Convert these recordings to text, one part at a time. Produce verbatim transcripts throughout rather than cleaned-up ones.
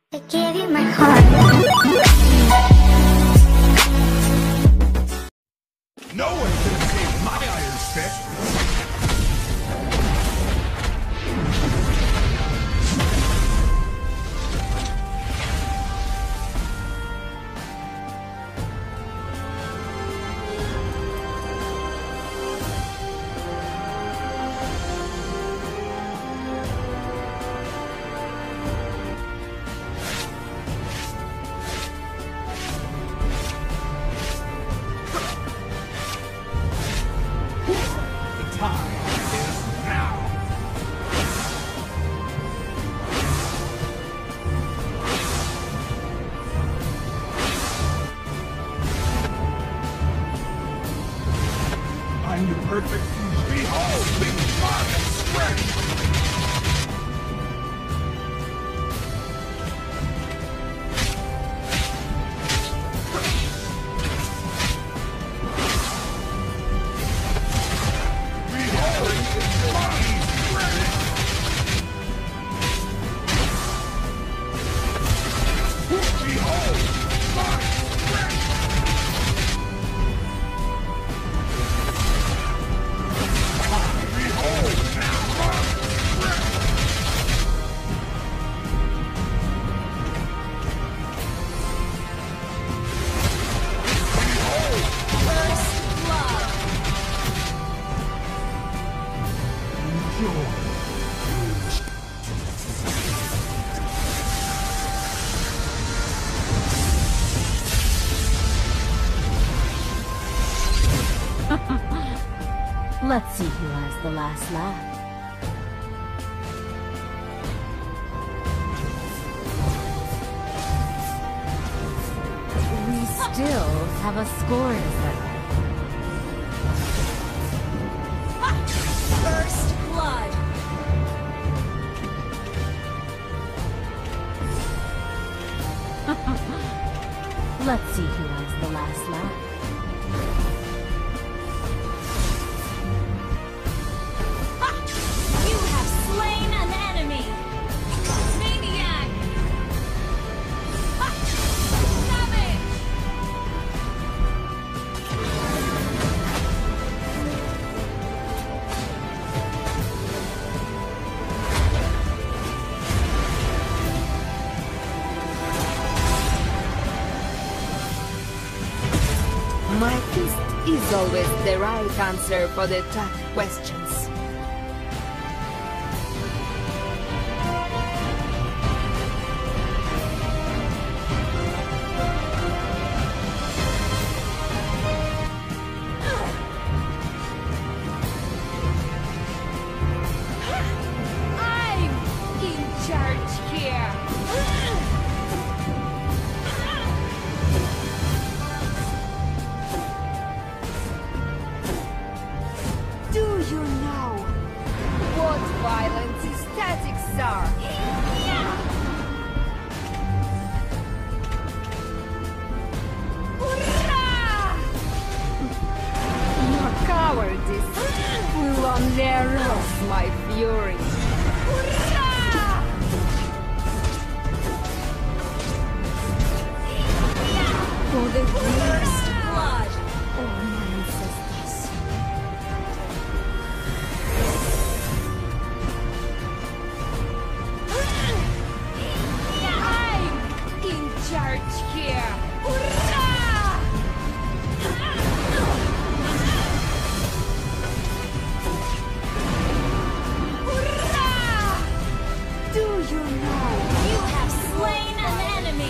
I gave you my heart. No one can escape my iron fist. I'm the perfect. Behold, the market strength! Let's see who has the last laugh. We still have a score to settle. First blood. Let's see who has the last laugh. My fist is always the right answer for the tough questions. I'm in charge here. Do you know what violent statics are? Hurrah! Your cowardice will only arouse my fury. Hurrah! For the first blood of my ancestors. I'm in charge here. Hurrah! Hurrah! Do you know you have slain an enemy?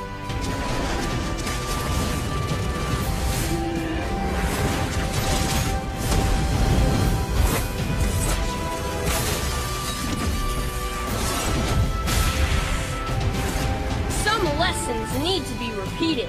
Some lessons need to be repeated.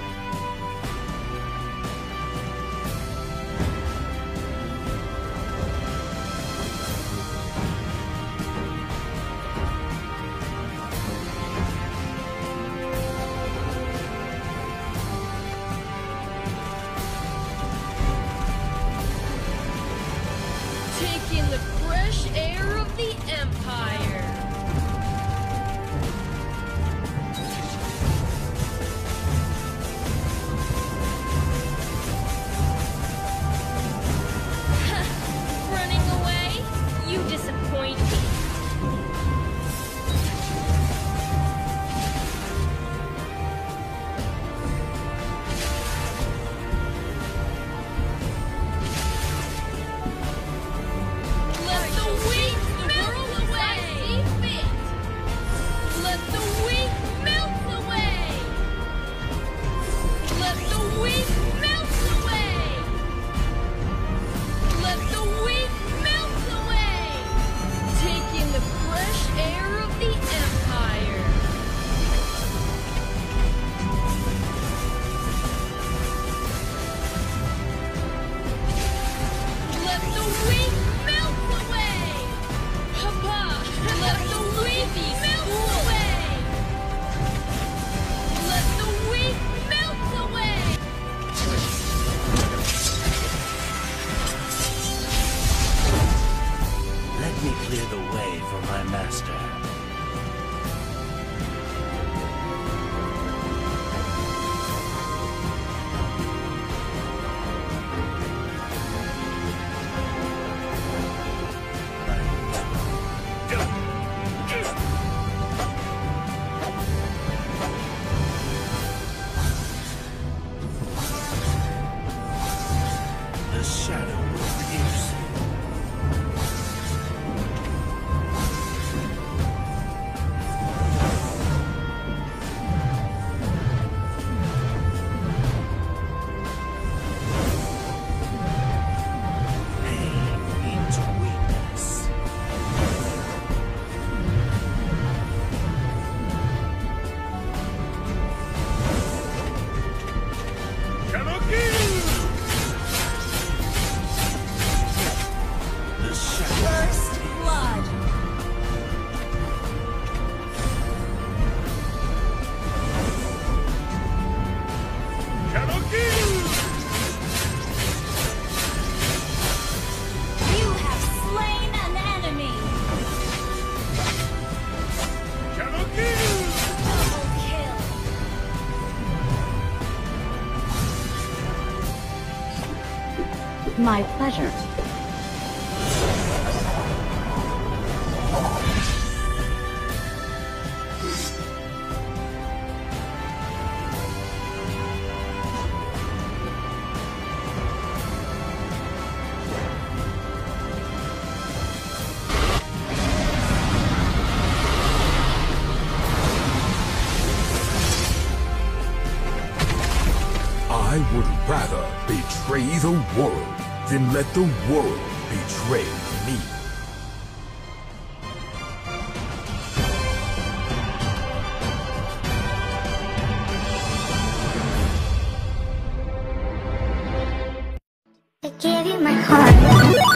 Take in the fresh air of the Empire. My pleasure. I would rather betray the world than let the world betray me. I gave you my heart.